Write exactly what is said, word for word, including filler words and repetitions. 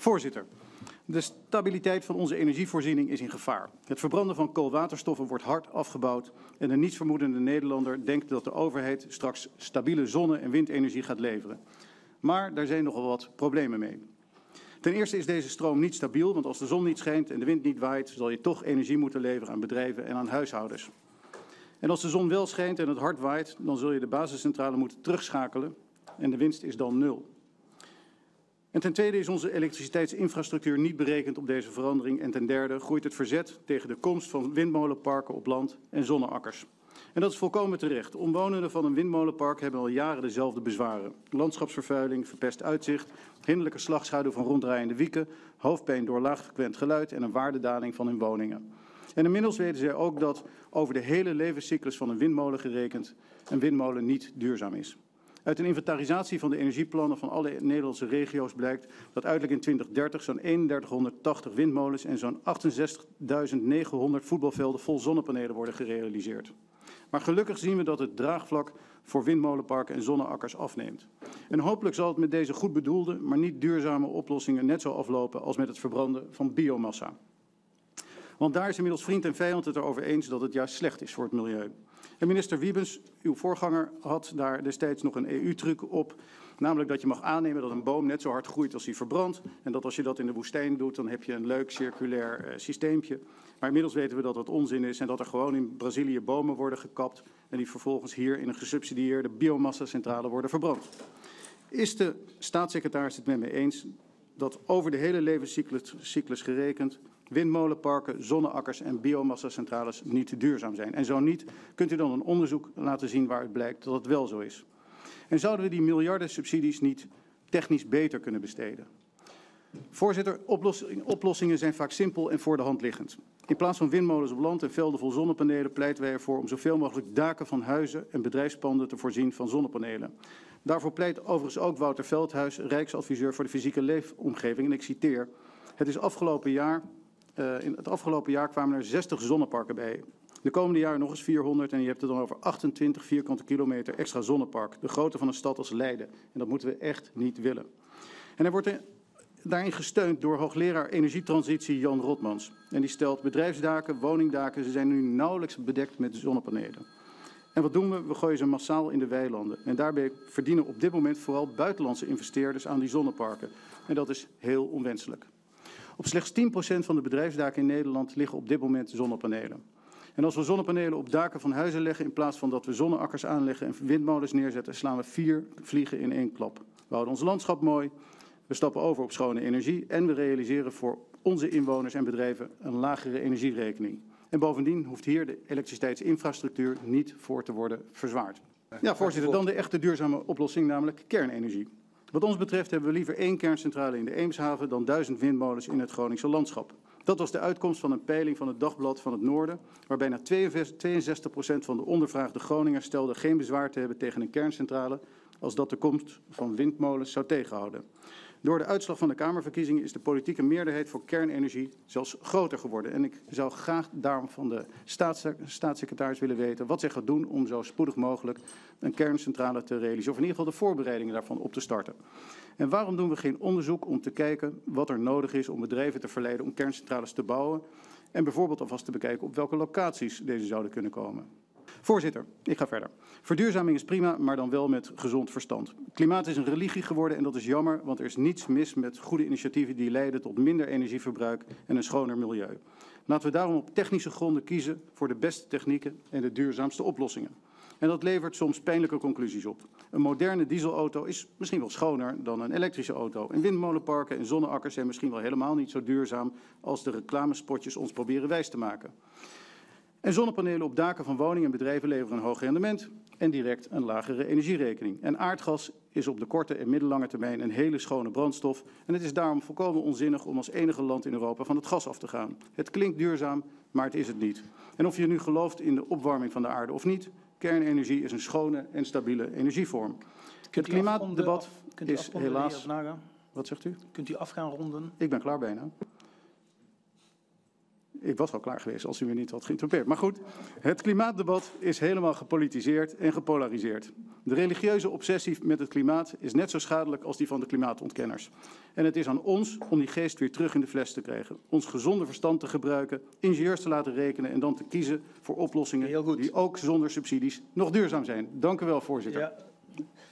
Voorzitter, de stabiliteit van onze energievoorziening is in gevaar. Het verbranden van koolwaterstoffen wordt hard afgebouwd en de nietsvermoedende Nederlander denkt dat de overheid straks stabiele zonne- en windenergie gaat leveren. Maar daar zijn nogal wat problemen mee. Ten eerste is deze stroom niet stabiel, want als de zon niet schijnt en de wind niet waait, zal je toch energie moeten leveren aan bedrijven en aan huishoudens. En als de zon wel schijnt en het hard waait, dan zul je de basiscentrale moeten terugschakelen en de winst is dan nul. En ten tweede is onze elektriciteitsinfrastructuur niet berekend op deze verandering. En ten derde groeit het verzet tegen de komst van windmolenparken op land en zonneakkers. En dat is volkomen terecht. Omwonenden van een windmolenpark hebben al jaren dezelfde bezwaren. Landschapsvervuiling, verpest uitzicht, hinderlijke slagschaduw van ronddraaiende wieken, hoofdpijn door laagfrequent geluid en een waardedaling van hun woningen. En inmiddels weten zij ook dat over de hele levenscyclus van een windmolen gerekend een windmolen niet duurzaam is. Uit een inventarisatie van de energieplannen van alle Nederlandse regio's blijkt dat uiterlijk in twintig dertig zo'n eenendertighonderdtachtig windmolens en zo'n achtenzestigduizend negenhonderd voetbalvelden vol zonnepanelen worden gerealiseerd. Maar gelukkig zien we dat het draagvlak voor windmolenparken en zonneakkers afneemt. En hopelijk zal het met deze goed bedoelde, maar niet duurzame oplossingen net zo aflopen als met het verbranden van biomassa. Want daar is inmiddels vriend en vijand het erover eens dat het juist slecht is voor het milieu. En minister Wiebes, uw voorganger, had daar destijds nog een E U-truc op. Namelijk dat je mag aannemen dat een boom net zo hard groeit als hij verbrandt. En dat als je dat in de woestijn doet, dan heb je een leuk circulair uh, systeempje. Maar inmiddels weten we dat dat onzin is en dat er gewoon in Brazilië bomen worden gekapt. En die vervolgens hier in een gesubsidieerde biomassa-centrale worden verbrand. Is de staatssecretaris het met me eens dat over de hele levenscyclus cyclus gerekend windmolenparken, zonneakkers en biomassa-centrales niet duurzaam zijn? En zo niet, kunt u dan een onderzoek laten zien waaruit blijkt dat het wel zo is? En zouden we die miljarden subsidies niet technisch beter kunnen besteden? Voorzitter, oplossingen zijn vaak simpel en voor de hand liggend. In plaats van windmolens op land en velden vol zonnepanelen pleiten wij ervoor om zoveel mogelijk daken van huizen en bedrijfspanden te voorzien van zonnepanelen. Daarvoor pleit overigens ook Wouter Veldhuis, Rijksadviseur voor de fysieke leefomgeving. En ik citeer: het is afgelopen jaar, uh, in het afgelopen jaar kwamen er zestig zonneparken bij. De komende jaren nog eens vierhonderd en je hebt het dan over achtentwintig vierkante kilometer extra zonnepark. De grootte van een stad als Leiden. En dat moeten we echt niet willen. En er wordt er daarin gesteund door hoogleraar energietransitie Jan Rotmans. En die stelt: bedrijfsdaken, woningdaken, ze zijn nu nauwelijks bedekt met zonnepanelen. En wat doen we? We gooien ze massaal in de weilanden. En daarbij verdienen op dit moment vooral buitenlandse investeerders aan die zonneparken. En dat is heel onwenselijk. Op slechts tien procent van de bedrijfsdaken in Nederland liggen op dit moment zonnepanelen. En als we zonnepanelen op daken van huizen leggen in plaats van dat we zonneakkers aanleggen en windmolens neerzetten, slaan we vier vliegen in één klap. We houden ons landschap mooi, we stappen over op schone energie en we realiseren voor onze inwoners en bedrijven een lagere energierekening. En bovendien hoeft hier de elektriciteitsinfrastructuur niet voor te worden verzwaard. Ja, voorzitter, dan de echte duurzame oplossing, namelijk kernenergie. Wat ons betreft hebben we liever één kerncentrale in de Eemshaven dan duizend windmolens in het Groningse landschap. Dat was de uitkomst van een peiling van het Dagblad van het Noorden, waar bijna tweeënzestig procent van de ondervraagde Groningers stelde geen bezwaar te hebben tegen een kerncentrale, als dat de komst van windmolens zou tegenhouden. Door de uitslag van de Kamerverkiezingen is de politieke meerderheid voor kernenergie zelfs groter geworden. En ik zou graag daarom van de staatssecretaris willen weten wat zij gaat doen om zo spoedig mogelijk een kerncentrale te realiseren. Of in ieder geval de voorbereidingen daarvan op te starten. En waarom doen we geen onderzoek om te kijken wat er nodig is om bedrijven te verleiden om kerncentrales te bouwen? En bijvoorbeeld alvast te bekijken op welke locaties deze zouden kunnen komen. Voorzitter, ik ga verder. Verduurzaming is prima, maar dan wel met gezond verstand. Klimaat is een religie geworden en dat is jammer, want er is niets mis met goede initiatieven die leiden tot minder energieverbruik en een schoner milieu. Laten we daarom op technische gronden kiezen voor de beste technieken en de duurzaamste oplossingen. En dat levert soms pijnlijke conclusies op. Een moderne dieselauto is misschien wel schoner dan een elektrische auto. En windmolenparken en zonneakkers zijn misschien wel helemaal niet zo duurzaam als de reclamespotjes ons proberen wijs te maken. En zonnepanelen op daken van woningen en bedrijven leveren een hoog rendement en direct een lagere energierekening. En aardgas is op de korte en middellange termijn een hele schone brandstof. En het is daarom volkomen onzinnig om als enige land in Europa van het gas af te gaan. Het klinkt duurzaam, maar het is het niet. En of je nu gelooft in de opwarming van de aarde of niet, kernenergie is een schone en stabiele energievorm. Het klimaatdebat is helaas... Wat zegt u? Kunt u af gaan ronden? Ik ben klaar bijna. Ik was al klaar geweest als u me niet had geïnterpreteerd. Maar goed, het klimaatdebat is helemaal gepolitiseerd en gepolariseerd. De religieuze obsessie met het klimaat is net zo schadelijk als die van de klimaatontkenners. En het is aan ons om die geest weer terug in de fles te krijgen. Ons gezonde verstand te gebruiken, ingenieurs te laten rekenen en dan te kiezen voor oplossingen die ook zonder subsidies nog duurzaam zijn. Dank u wel, voorzitter. Ja.